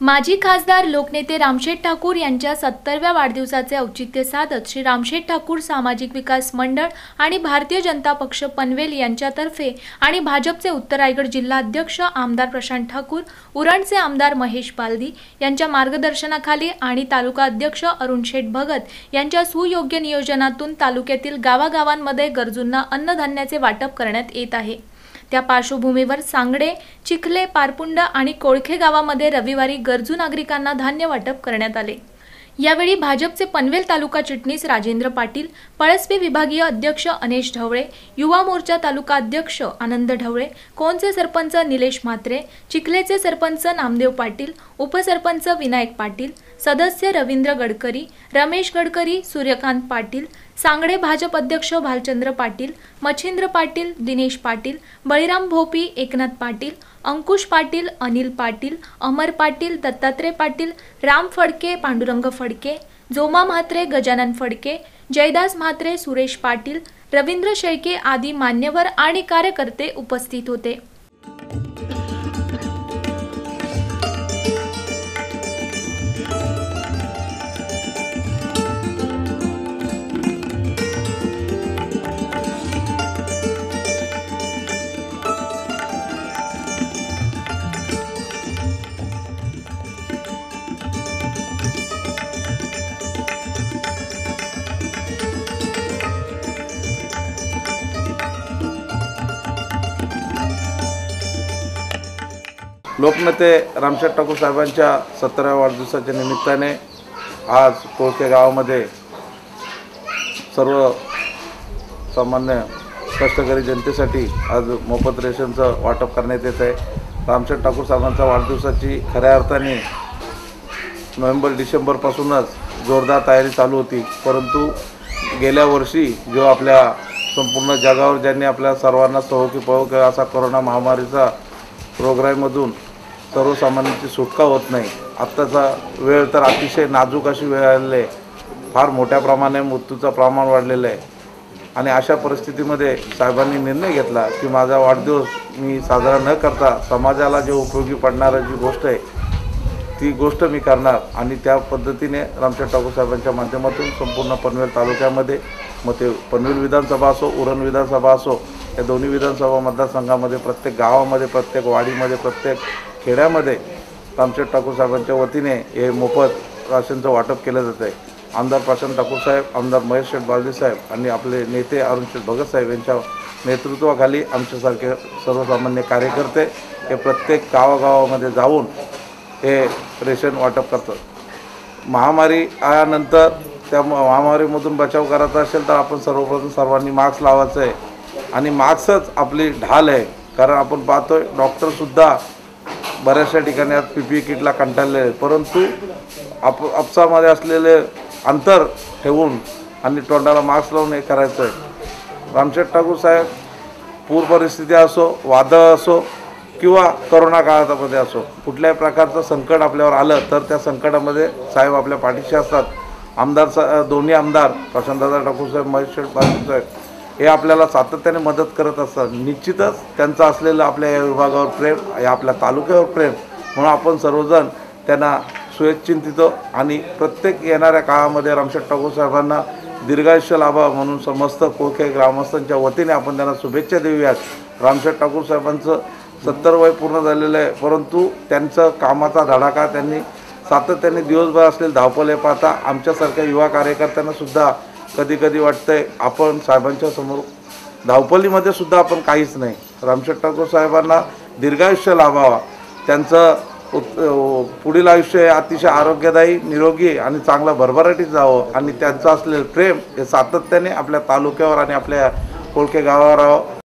माजी खासदार लोकनेते रामशेठ ठाकूर यांच्या 70व्या वाढदिवसाचे औचित्य साधत श्री रामशेठ ठाकूर सामाजिक विकास मंडळ आणि भारतीय जनता पक्ष पनवेल यांच्यातर्फे आणि भाजपचे उत्तर रायगड जिल्हा अध्यक्ष आमदार प्रशांत ठाकूर, उरणचे आमदार महेश बालदी यांच्या मार्गदर्शनाखाली आणि तालुका अध्यक्ष अरुण शेठ भगत यांच्या सुयोग्य नियोजनातून तालुक्यातील गावागावांमध्ये गरजूंना अन्नधान्याचे वाटप करण्यात येत आहे। त्या पार्श्वभूमीवर सांगडे, चिखले, पारपुंड आणि कोळखे गावामध्ये रविवारी गरजू नागरिकांना धान्य वाटप करण्यात आले। यावेळी भाजपचे पनवेल तालुका चिटणीस राजेंद्र पाटील, पळसपी विभागीय अध्यक्ष अनेश ढवळे, युवा मोर्चा तालुका अध्यक्ष आनंद ढवळे, कोणचे सरपंच निलेश म्हात्रे, चिखलेचे सरपंच नामदेव पाटील, उपसरपंच विनायक पाटील, सदस्य रवींद्र गडकरी, रमेश गडकरी, सूर्यकांत पाटील, सांगडे भाजप अध्यक्ष भालचंद्र पाटील, मच्छिंद्र पाटील, दिनेश पाटील, बळीराम भोपी, एकनाथ पाटील, अंकुश पाटील, अनिल पाटील, अमर पाटील, दत्तात्रय पाटील, राम फडके, पांडुरंग फडके, जोमा म्हात्रे, गजानन फडके, जयदास म्हात्रे, सुरेश पाटील, रवींद्र शेळके आदी मान्यवर आणि कार्यकर्ते उपस्थित होते। लोकनेते रामशेठ ठाकूर साहेबांच्या 70व्या वाढदिवसाच्या निमित्ताने आज कोळखे गावामध्ये सर्व सामान्य कष्टकरी जनतेसाठी आज मोफत रेशनचं वाटप करण्यात येत आहे। रामशेठ ठाकूर साहेबांच्या वाढदिवसाची खऱ्या अर्थाने नोव्हेंबर-डिसेंबरपासूनच जोरदार तयारी चालू होती, परंतु गेल्या वर्षी जो आपल्या संपूर्ण जगावर ज्यांनी आपल्या सर्वांना सहो की पहो केला असा कोरोना महामारीचा रोगराईमधून सर्वसामान्यांची सुटका होत नाही। आत्ताचा वेळ तर अतिशय नाजूक अशी वेळ आलेली आहे, फार मोठ्या प्रमाणात मृत्यूचं प्रमाण वाढलेलं आहे आणि अशा परिस्थितीमध्ये साहेबांनी निर्णय घेतला की माझा वाढदिवस मी साजरा न करता समाजाला जे उपयोगी पडणारी जी गोष्ट आहे ती गोष्ट मी करणार आणि त्या पद्धतीने रामशेठ ठाकूर साहेबांच्या माध्यमातून संपूर्ण पनवेल तालुक्यामध्ये मग ते पनवेल विधानसभा असो, उरण विधानसभा असो, या दोन्ही विधानसभा मतदारसंघामध्ये प्रत्येक गावामध्ये, प्रत्येक वाडीमध्ये, प्रत्येक खेड्यामध्ये रामशेठ ठाकूर साहेबांच्या वतीने हे मोफत राशनचं वाटप केलं जातं आहे। आमदार प्रशांत ठाकूर साहेब, आमदार महेश शेठ बालदी साहेब आणि आपले नेते अरुण शेठ भगत साहेब यांच्या नेतृत्वाखाली आमच्यासारखे सर्वसामान्य कार्यकर्ते हे प्रत्येक गावागावामध्ये जाऊन हे रेशन वाटप करतात। महामारी आल्यानंतर त्या महामारीमधून बचाव करायचा असेल तर आपण सर्वप्रथम सर्वांनी मास्क लावायचं आहे आणि मास्कच आपली ढाल आहे, कारण आपण पाहतोय डॉक्टरसुद्धा बऱ्याचशा ठिकाणी आज PPE किटला कंटाळलेले आहे, परंतु आपसामध्ये असलेले अंतर ठेवून आणि तोंडाला मास्क लावून हे करायचं आहे। रामशेठ ठाकूर साहेब पूर परिस्थिती असो, वादळ असो किंवा करोना काळामध्ये असो, कुठल्याही प्रकारचं संकट आपल्यावर आलं तर त्या संकटामध्ये साहेब आपल्या पाठीशी असतात। दोन्ही आमदार प्रशांतदादा ठाकूर साहेब, महेश शेठ बालदी साहेब हे आपल्याला सातत्याने मदत करत असतात। निश्चितच त्यांचं असलेलं आपल्या या विभागावर प्रेम, या आपल्या तालुक्यावर प्रेम, म्हणून आपण सर्वजण त्यांना शुभेच्छिंतितो आणि प्रत्येक येणाऱ्या काळामध्ये रामशेठ ठाकूर साहेबांना दीर्घायुष्य लाभावं म्हणून समस्त कोळखे ग्रामस्थांच्या वतीने आपण त्यांना शुभेच्छा देऊयात। रामशेठ ठाकूर साहेबांचं 70 वय पूर्ण झालेलं आहे, परंतु त्यांचं कामाचा धडाका त्यांनी सातत्याने दिवसभर असलेले धावपळे पाहता आमच्यासारख्या युवा कार्यकर्त्यांना सुद्धा कधी कधी वाटतंय आपण साहेबांच्या समोर धावपळीमध्ये सुद्धा आपण काहीच नाही। रामशेठ ठाकूर साहेबांना दीर्घायुष्य लाभावा, त्यांचं पुढील आयुष्य अतिशय आरोग्यदायी, निरोगी आणि चांगलं भरभराटीत जावं आणि त्यांचं असलेलं प्रेम हे सातत्याने आपल्या तालुक्यावर आणि आपल्या कोळखे गावावर राहावं।